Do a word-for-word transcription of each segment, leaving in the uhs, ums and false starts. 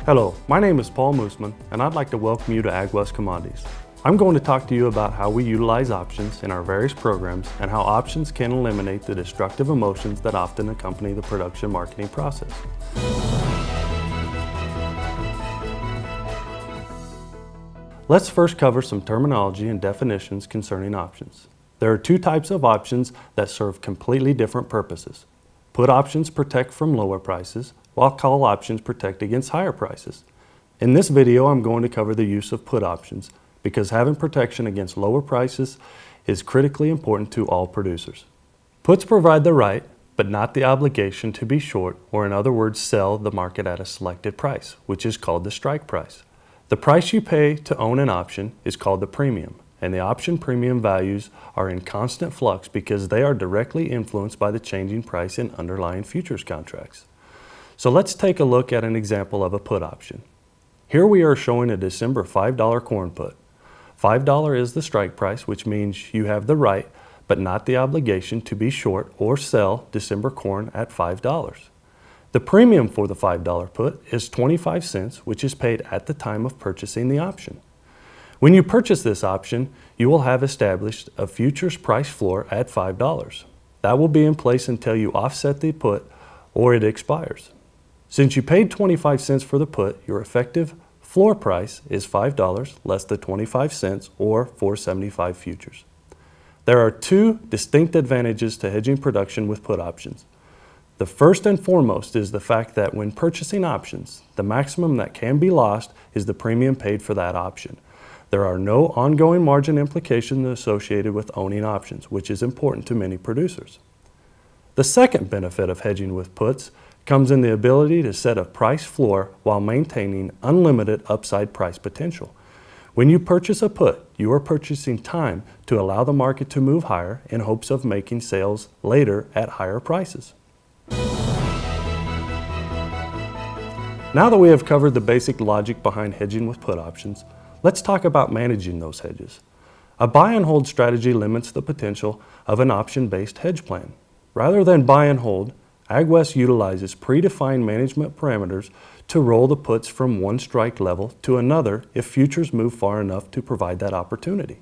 Hello, my name is Paul Moosman, and I'd like to welcome you to AgWest Commodities. I'm going to talk to you about how we utilize options in our various programs and how options can eliminate the destructive emotions that often accompany the production marketing process. Let's first cover some terminology and definitions concerning options. There are two types of options that serve completely different purposes. Put options protect from lower prices, while call options protect against higher prices. In this video, I'm going to cover the use of put options because having protection against lower prices is critically important to all producers. Puts provide the right, but not the obligation to be short, or in other words, sell the market at a selected price, which is called the strike price. The price you pay to own an option is called the premium, and the option premium values are in constant flux because they are directly influenced by the changing price in underlying futures contracts. So let's take a look at an example of a put option. Here we are showing a December five dollar corn put. five dollars is the strike price, which means you have the right, but not the obligation to be short or sell December corn at five dollars. The premium for the five dollar put is twenty-five cents, which is paid at the time of purchasing the option. When you purchase this option, you will have established a futures price floor at five dollars. That will be in place until you offset the put or it expires. Since you paid twenty-five cents for the put, your effective floor price is five dollars less the twenty-five cents or four seventy-five futures. There are two distinct advantages to hedging production with put options. The first and foremost is the fact that when purchasing options, the maximum that can be lost is the premium paid for that option. There are no ongoing margin implications associated with owning options, which is important to many producers. The second benefit of hedging with puts comes in the ability to set a price floor while maintaining unlimited upside price potential. When you purchase a put, you are purchasing time to allow the market to move higher in hopes of making sales later at higher prices. Now that we have covered the basic logic behind hedging with put options, let's talk about managing those hedges. A buy and hold strategy limits the potential of an option-based hedge plan. Rather than buy and hold, AgWest utilizes predefined management parameters to roll the puts from one strike level to another if futures move far enough to provide that opportunity.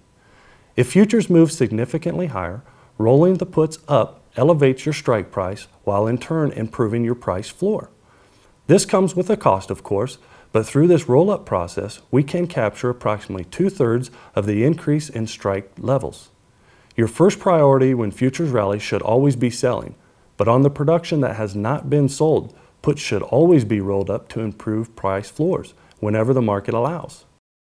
If futures move significantly higher, rolling the puts up elevates your strike price while in turn improving your price floor. This comes with a cost, of course, but through this roll-up process, we can capture approximately two-thirds of the increase in strike levels. Your first priority when futures rally should always be selling, but on the production that has not been sold, puts should always be rolled up to improve price floors whenever the market allows.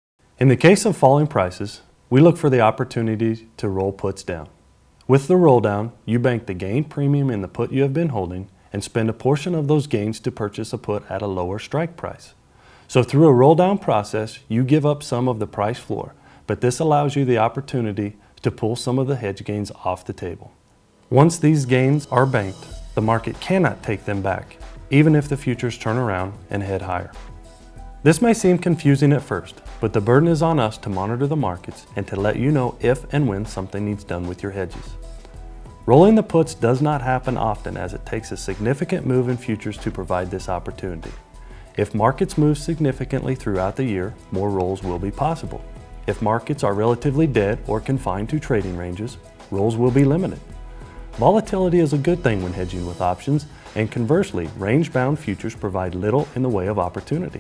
In the case of falling prices, we look for the opportunity to roll puts down. With the roll down, you bank the gain premium in the put you have been holding and spend a portion of those gains to purchase a put at a lower strike price. So through a roll down process, you give up some of the price floor, but this allows you the opportunity to pull some of the hedge gains off the table. Once these gains are banked, the market cannot take them back, even if the futures turn around and head higher. This may seem confusing at first, but the burden is on us to monitor the markets and to let you know if and when something needs done with your hedges. Rolling the puts does not happen often as it takes a significant move in futures to provide this opportunity. If markets move significantly throughout the year, more rolls will be possible. If markets are relatively dead or confined to trading ranges, rolls will be limited. Volatility is a good thing when hedging with options, and conversely, range-bound futures provide little in the way of opportunity.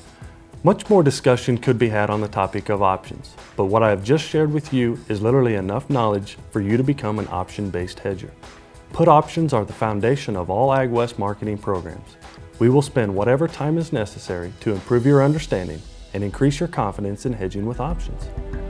Much more discussion could be had on the topic of options, but what I have just shared with you is literally enough knowledge for you to become an option-based hedger. Put options are the foundation of all AgWest marketing programs. We will spend whatever time is necessary to improve your understanding and increase your confidence in hedging with options.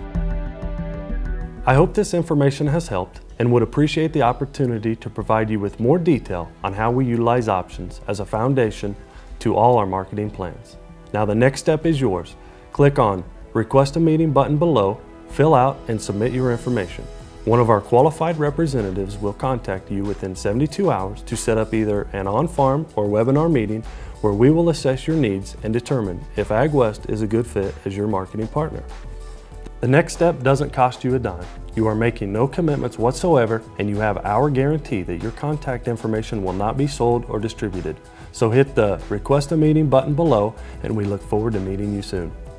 I hope this information has helped and would appreciate the opportunity to provide you with more detail on how we utilize options as a foundation to all our marketing plans. Now the next step is yours. Click on Request a Meeting button below, fill out and submit your information. One of our qualified representatives will contact you within seventy-two hours to set up either an on-farm or webinar meeting where we will assess your needs and determine if AgWest is a good fit as your marketing partner. The next step doesn't cost you a dime. You are making no commitments whatsoever, and you have our guarantee that your contact information will not be sold or distributed. So hit the Request a Meeting button below, and we look forward to meeting you soon.